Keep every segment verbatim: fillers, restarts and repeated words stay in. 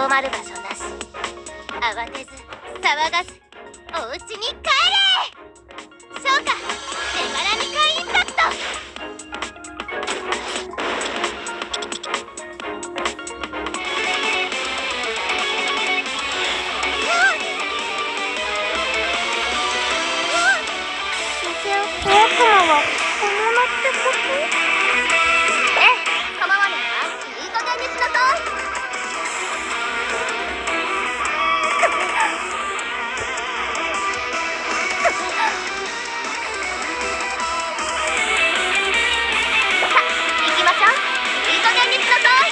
とまる場所なし。慌てず騒がずお家に帰れ。消化手柄にかインパクト。 悪魔はこのまってこと？ ええ、構わないわ。いい加減にしなさい。さあ行きましょう。いい加減にしなさい。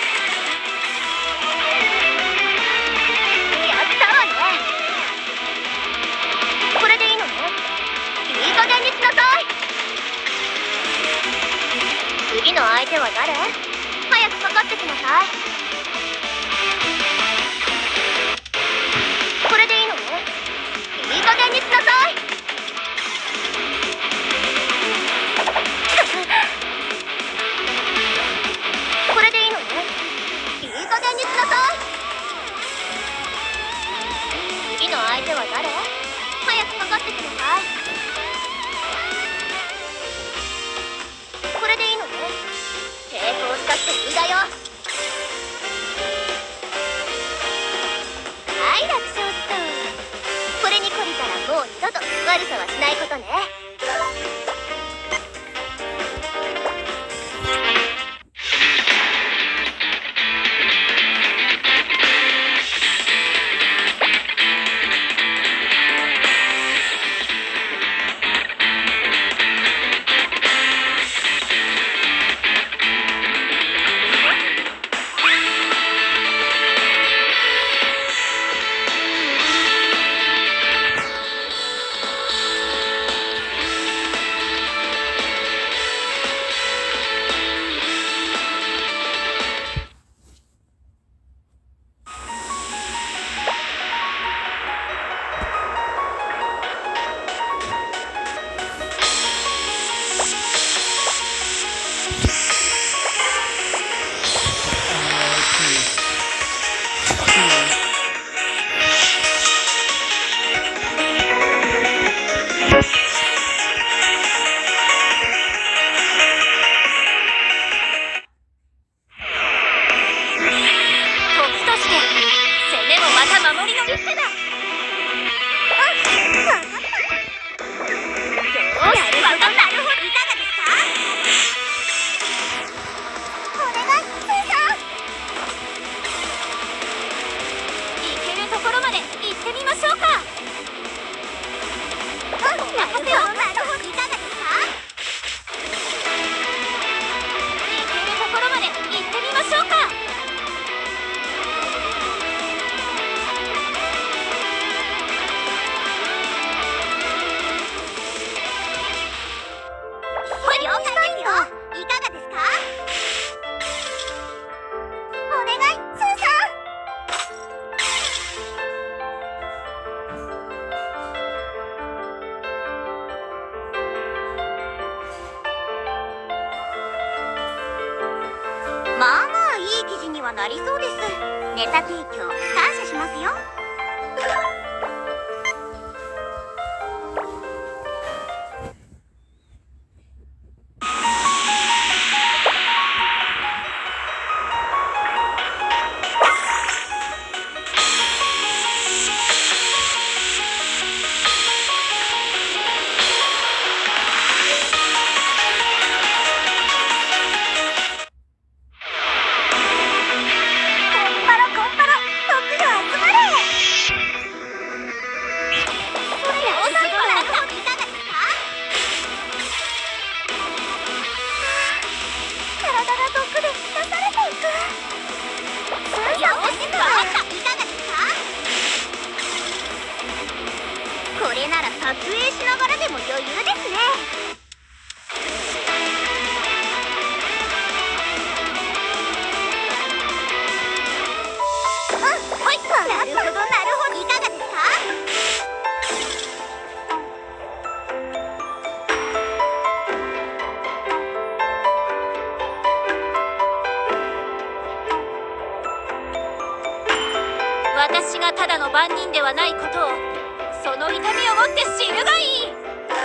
やったわね。これでいいのね。いい加減にしなさい。次の相手は誰？早くかかってきなさい。これでいいのね。いい加減にしなさい。これでいいのね。いい加減にしなさい。次の相手は誰？早くかかってきなさい。これでいいのね。成功したっていいだよ。はい、楽勝っと。これに懲りたらもう二度と悪さはしないことね。 まあまあいい記事にはなりそうです。ネタ提供感謝しますよ。これなら撮影しながらでも余裕ですね。うん、はい、なるほどなるほど、いかがですか？ 私がただの番人ではないことを、その痛みをもって知るがいい。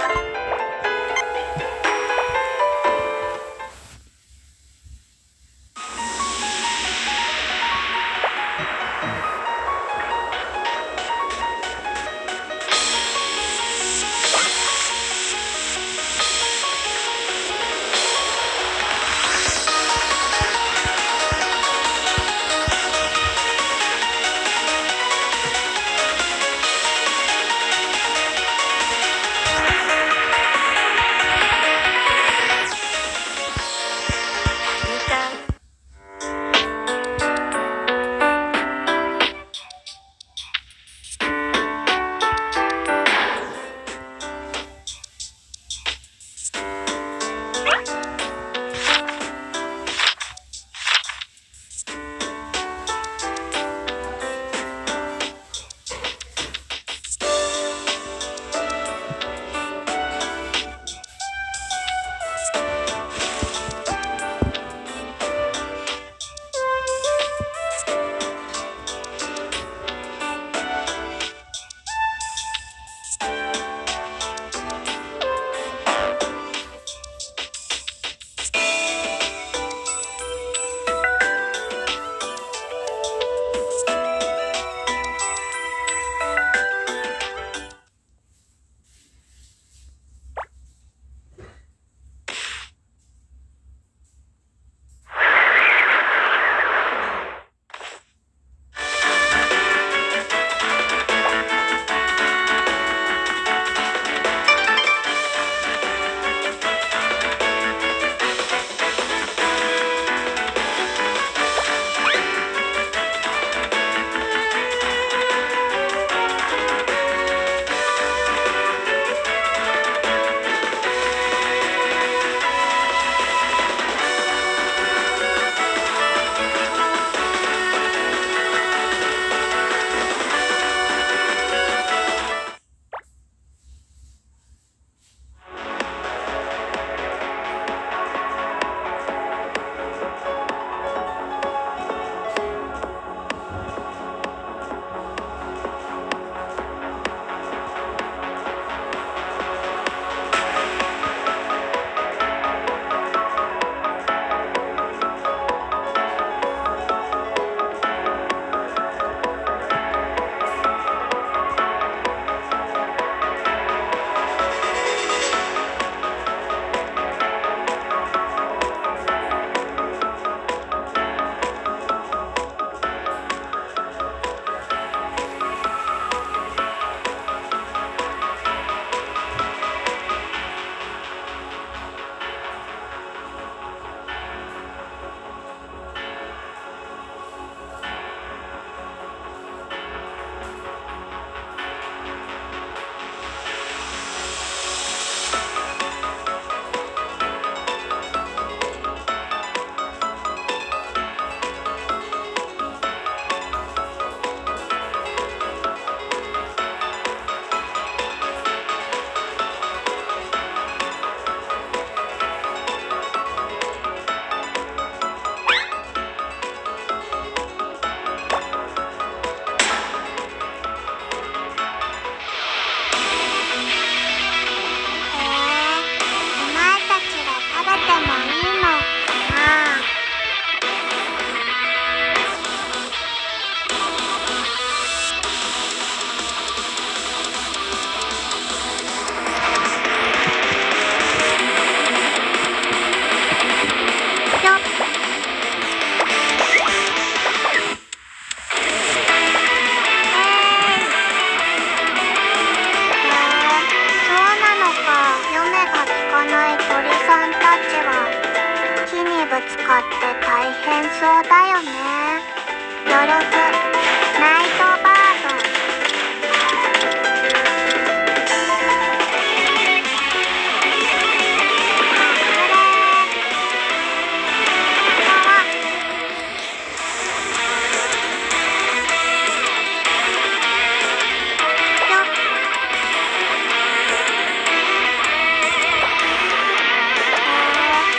って大変そうだよね。よろずナイトバード。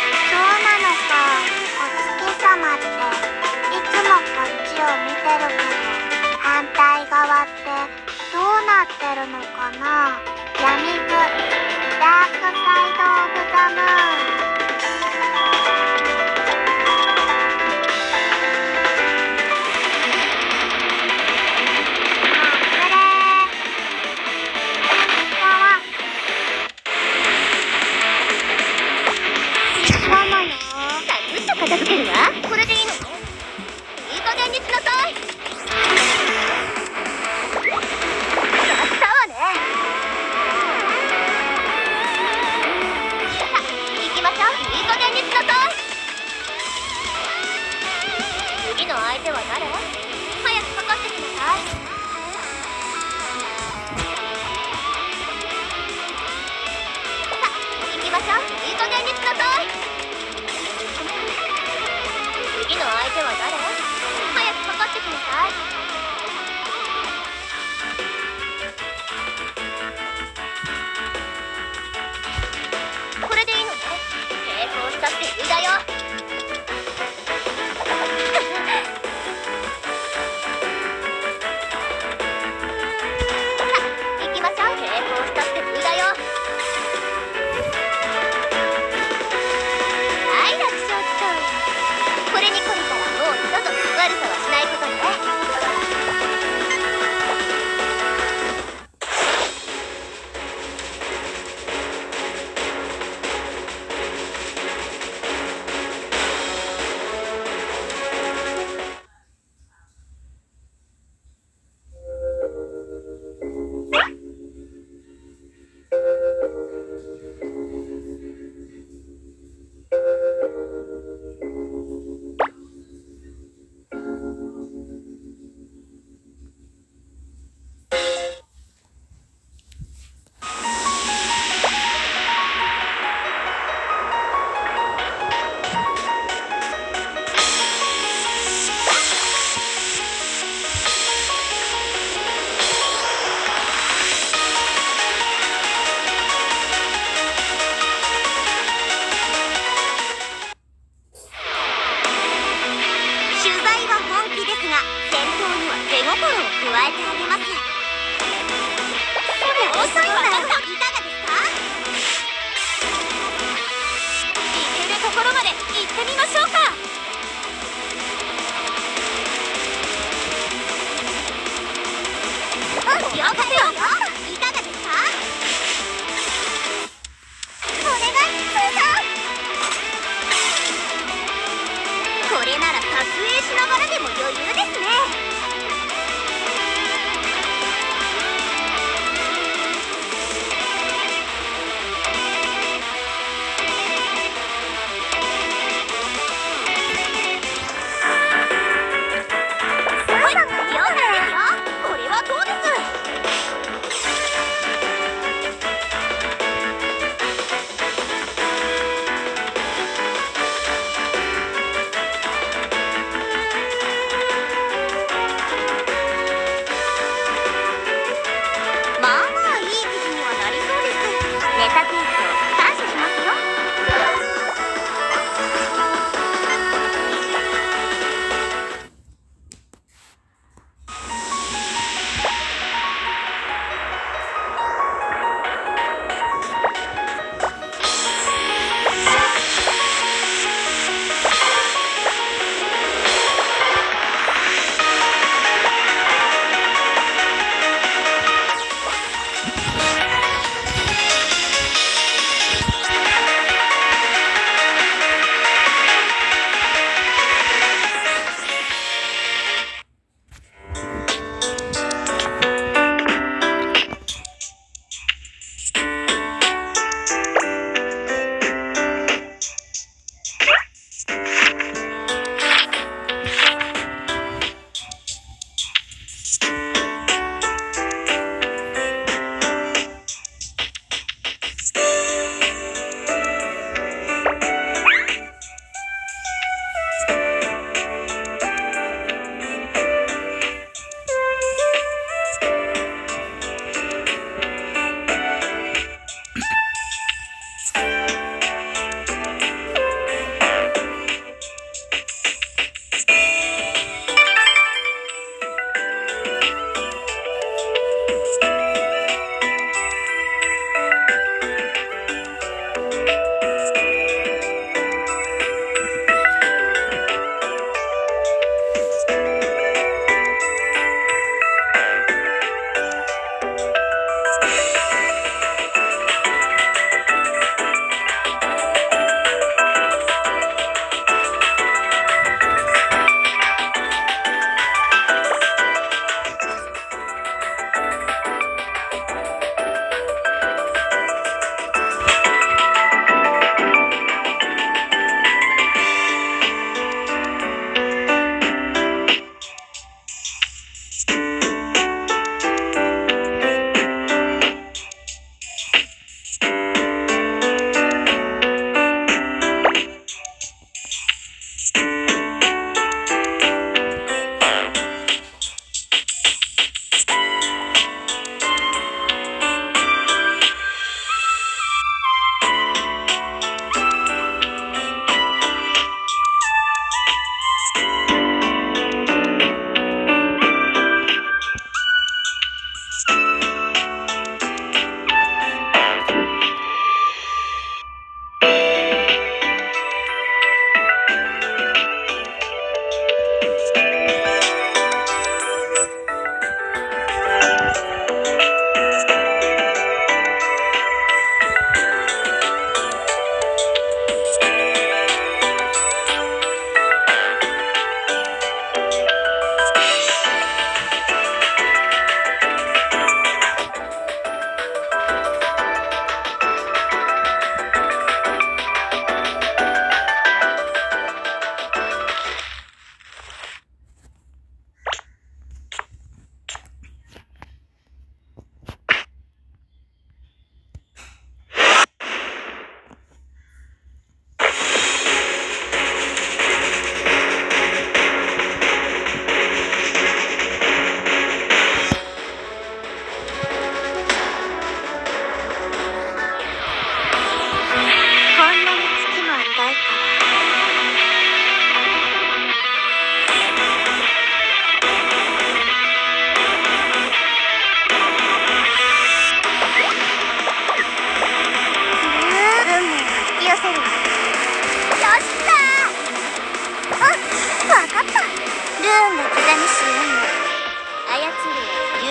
いつもこっちを見てるから対側ってどうなってるのかな。闇図ダークサイドオブザムーン。 片付けるわ。これでいいのね。いい加減にしなさい。やったわね。さあ行きましょう。いい加減にしなさい。次の相手は誰？早くかかってきなさい。さあ行きましょう。いい加減にしなさい。次の相手は誰？早くかかってきなさい。これでいいのね。成功したっていいだよ。さあ行きましょう。成功したっていいだよ。はい、楽勝っと。これに懲りたらもう二度と悪さはしないことね。これなら撮影しながらでも余裕ですね。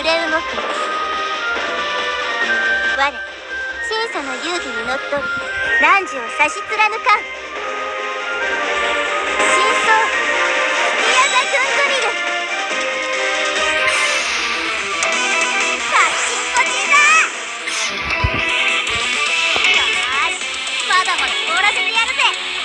動く。我小さな遊戯にのっとり汝を差し貫かん。真相スピアザ・グンドリル。カッチンコチンだ。よーし、まだまだ凍らせてやるぜ。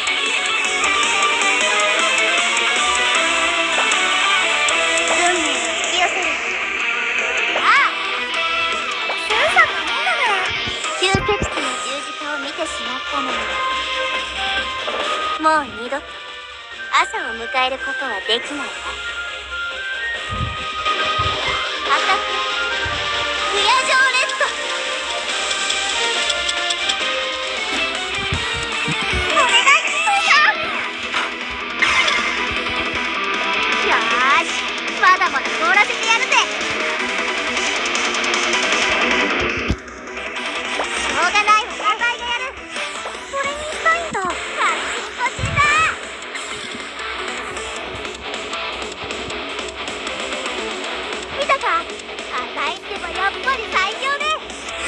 運命を引き寄せる。ああ、スーさんも変だね。吸血鬼の十字架を見てしまったのに、もう二度と朝を迎えることはできないわ。アタック不夜城レッド。お願いスーさん。よーし、まだまだ凍らせてやるぜ。しょうがないわ、お互いがやる。それにしたいんだ。カッチンコチンだ。見たか、赤いってばやっぱり最強ね。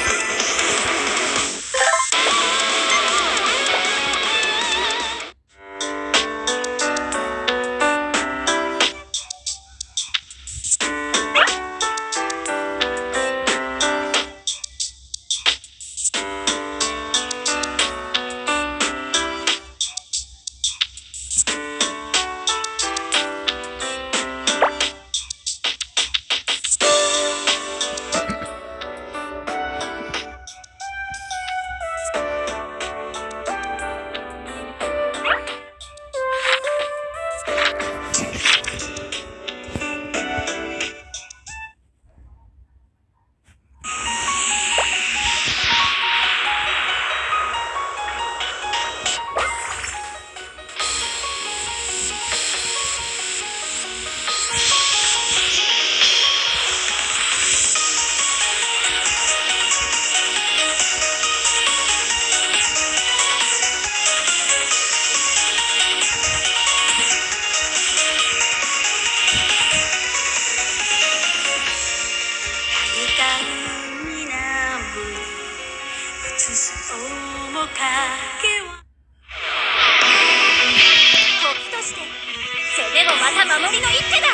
時として攻めもまた守りの一手だ。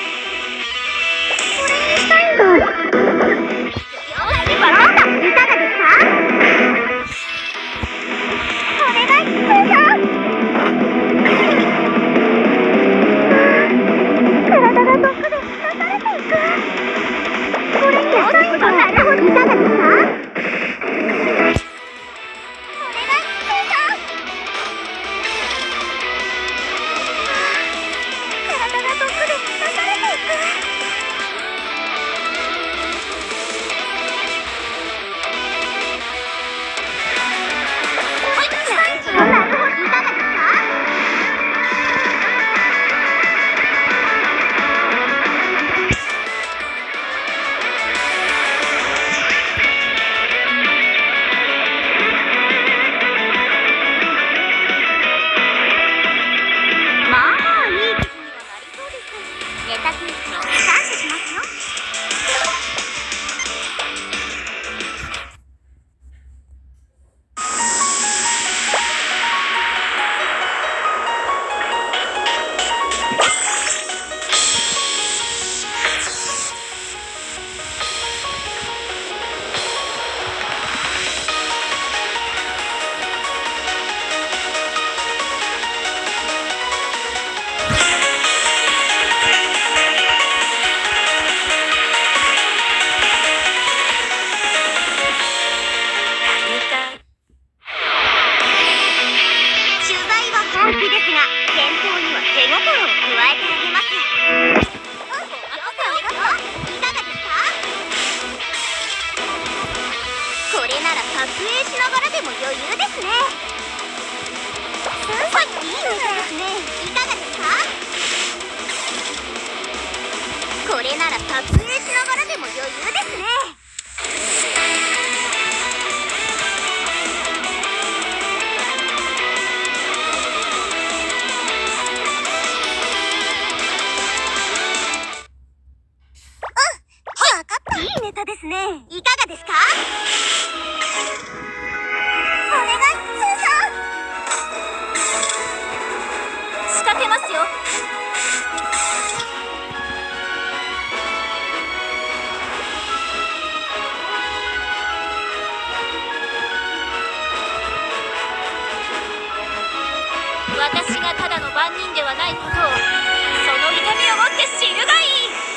これにしたいんだ。了解でバランダいかがですか。お願いスーさん。体が毒で刺されていく。これにしたいんだ。なるほど、いかがですか。これなら撮影しながらでも余裕ですね。うん、分かった。 方ですね。いかがですか？お願い、スーさん。仕掛けますよ。私がただの番人ではないことを、その痛みをもって知るがいい。